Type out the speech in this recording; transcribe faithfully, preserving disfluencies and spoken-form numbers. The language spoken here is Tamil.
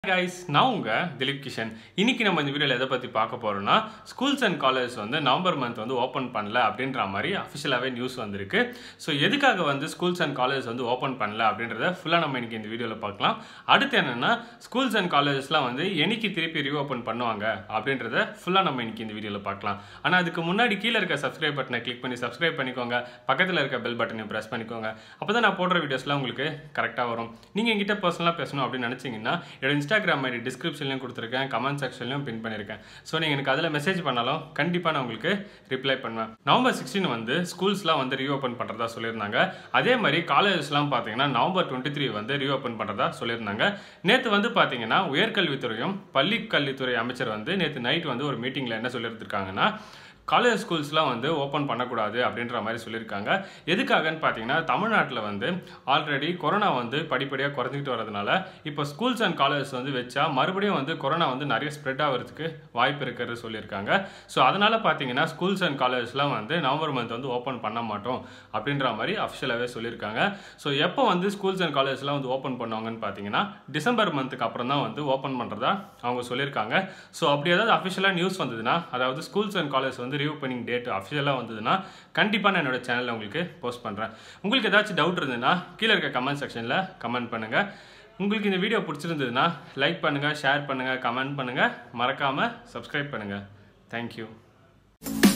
guys, நான் உங்க திலீப் கிஷன். இன்னைக்கு நம்ம இந்த வீடியோல எதை பத்தி பார்க்க போறோம்னா ஸ்கூல்ஸ் அண்ட் காலேஜஸ் வந்து நவம்பர் மந்த் வந்து ஓபன் பண்ணல அப்படின்ற மாதிரி அஃபிஷியலாவே நியூஸ் வந்திருக்கு. சோ எதுக்காக வந்து ஸ்கூல்ஸ் அண்ட் காலேஜஸ் வந்து ஓபன் பண்ணல அப்படின்றத ஃபுல்லா நம்ம இன்னைக்கு இந்த வீடியோல பார்க்கலாம். அடுத்து என்னன்னா ஸ்கூல்ஸ் அண்ட் காலேஜஸ்லாம் வந்து என்னைக்கு திருப்பி ரீஓபன் பண்ணுவாங்க அப்படின்றத ஃபுல்லா நம்ம இன்னைக்கு இந்த வீடியோல பார்க்கலாம். ஆனா அதுக்கு முன்னாடி கீழ இருக்க சப்ஸ்கிரைப் பட்டனை கிளிக் பண்ணி சப்ஸ்கிரைப் பண்ணிக்கோங்க. பக்கத்துல இருக்க பெல் பட்டனையும் பிரஸ் பண்ணிக்கோங்க. அப்பதான் நான் போடுற வீடியோஸ்லாம் உங்களுக்கு கரெக்ட்டா வரும். நீங்க என்கிட்ட பர்சனலா பேசணும் அப்படி நினைச்சீங்கன்னா Instagram ஐடி டிஸ்கிரிப்ஷன்லயும் கொடுத்திருக்கேன், கமெண்ட் செக்ஷன்லயும் பின் பண்ணிருக்கேன். சோ நீங்க எனக்கு அதுல மெசேஜ் பண்ணாலும் கண்டிப்பா நான் உங்களுக்கு ரிப்ளை பண்ணுவேன். நவம்பர் பதினாறு வந்து ஸ்கூல்ஸ்லாம் வந்து ரீஓபன் பண்றதா சொல்லிருந்தாங்க. அதே மாதிரி காலேஜஸ்லாம் பாத்தீங்கன்னா நவம்பர் இருபத்தி மூன்று வந்து ரீஓபன் பண்றதா சொல்லிருந்தாங்க. நேத்து வந்து பாத்தீங்கன்னா உயர்கல்வித்துறையும் பள்ளிக்கல்வித்துறை அமைச்சர் வந்து நேத்து நைட் வந்து ஒரு மீட்டிங்ல என்ன சொல்லிருக்காங்கன்னா காலேஜ் ஸ்கூல்ஸ்லாம் வந்து ஓப்பன் பண்ணக்கூடாது அப்படின்ற மாதிரி சொல்லியிருக்காங்க. எதுக்காகன்னு பார்த்தீங்கன்னா தமிழ்நாட்டில் வந்து ஆல்ரெடி கொரோனா வந்து படிப்படியாக குறைஞ்சிக்கிட்டு வரதுனால இப்போ ஸ்கூல்ஸ் அண்ட் காலேஜஸ் வந்து வச்சா மறுபடியும் வந்து கொரோனா வந்து நிறைய ஸ்ப்ரெட் ஆகிறதுக்கு வாய்ப்பு இருக்கிறது சொல்லியிருக்காங்க. ஸோ அதனால் பார்த்தீங்கன்னா ஸ்கூல்ஸ் அண்ட் காலேஜஸ்லாம் வந்து நவம்பர் மந்த் வந்து ஓப்பன் பண்ண மாட்டோம் அப்படின்ற மாதிரி அஃபிஷியலாகவே சொல்லியிருக்காங்க. ஸோ எப்போ வந்து ஸ்கூல்ஸ் அண்ட் காலேஜஸ்லாம் வந்து ஓப்பன் பண்ணுவாங்கன்னு பார்த்தீங்கன்னா டிசம்பர் மந்த்துக்கு அப்புறம் தான் வந்து ஓப்பன் பண்ணுறதா அவங்க சொல்லியிருக்காங்க. ஸோ அப்படி ஏதாவது அஃபிஷியலாக நியூஸ் வந்ததுன்னா அதாவது ஸ்கூல்ஸ் அண்ட் காலேஜ் வந்து ரீஓப்பனிங் டேட் அஃபிஷியலாக வந்ததுன்னா கண்டிப்பாக நான் என்னோட சேனலில் உங்களுக்கு போஸ்ட் பண்ணுறேன். உங்களுக்கு ஏதாச்சும் டவுட் இருந்ததுன்னா கீழே இருக்க கமெண்ட் செக்ஷனில் கமெண்ட் பண்ணுங்கள். உங்களுக்கு இந்த வீடியோ பிடிச்சிருந்ததுன்னா லைக் பண்ணுங்கள், ஷேர் பண்ணுங்கள், கமெண்ட் பண்ணுங்கள், மறக்காமல் சப்ஸ்கிரைப் பண்ணுங்கள். தேங்க்யூ.